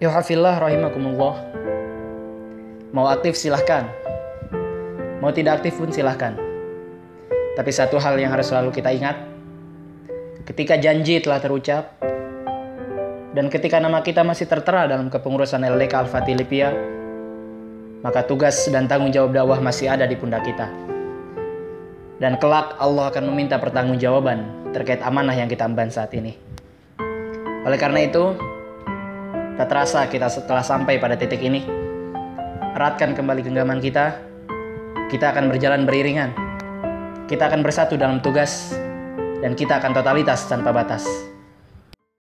Yuhafillah rahimakumullah. Mau aktif silahkan, mau tidak aktif pun silahkan. Tapi satu hal yang harus selalu kita ingat, ketika janji telah terucap, dan ketika nama kita masih tertera dalam kepengurusan LDK Al-Fatih Lipia, maka tugas dan tanggung jawab dakwah masih ada di pundak kita. Dan kelak Allah akan meminta pertanggungjawaban terkait amanah yang kita emban saat ini. Oleh karena itu, tak terasa kita setelah sampai pada titik ini. Eratkan kembali genggaman kita. Kita akan berjalan beriringan. Kita akan bersatu dalam tugas. Dan kita akan totalitas tanpa batas.